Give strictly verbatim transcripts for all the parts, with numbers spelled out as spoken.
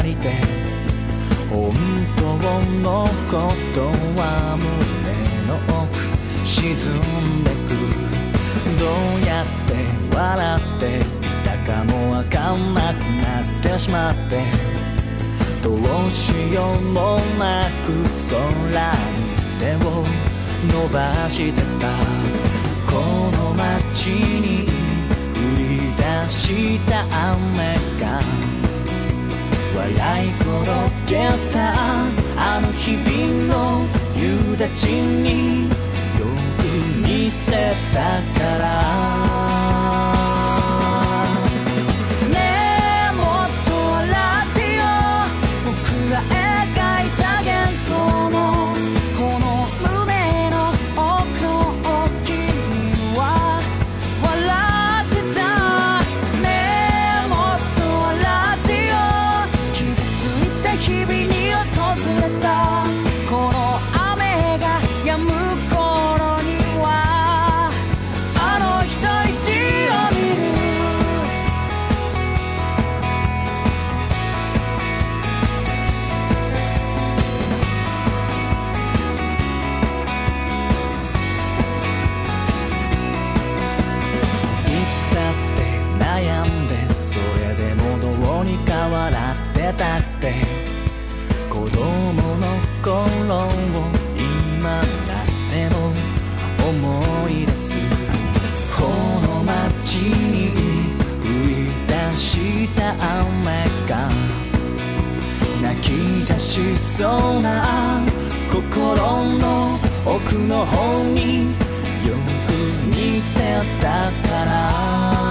いて本当のことは胸の奥沈んでくどうやって笑っていたかもわかんなくなってしまってどうしようもなく空に手を伸ばしてたこの街に降り出した雨が笑い転げたあの日々の夕立によく似てたからたくて子供の頃を今だっても思い出すこの街に降り出した雨が泣き出しそうな心の奥の方によく似てたから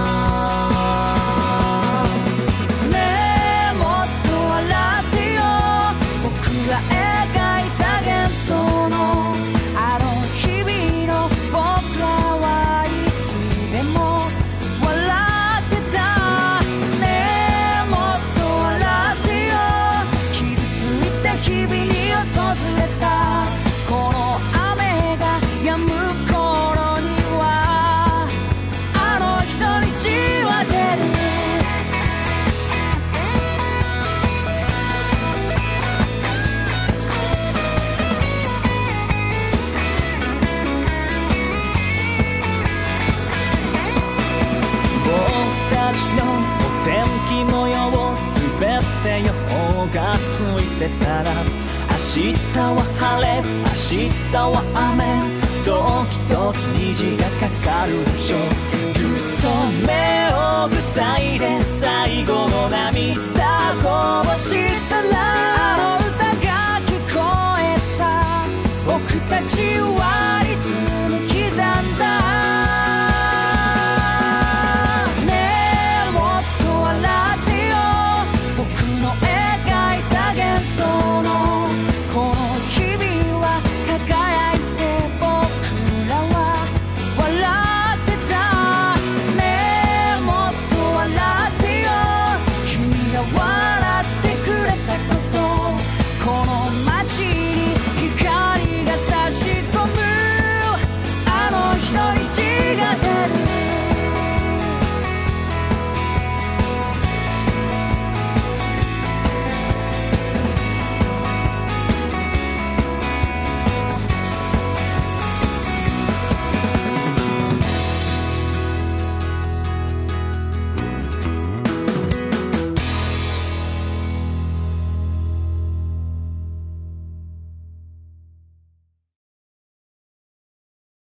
お天気模様すべて予報がついてたら明日は晴れ明日は雨ドキドキ虹がかかるでしょぐっと目を塞いで最後の涙こぼしたら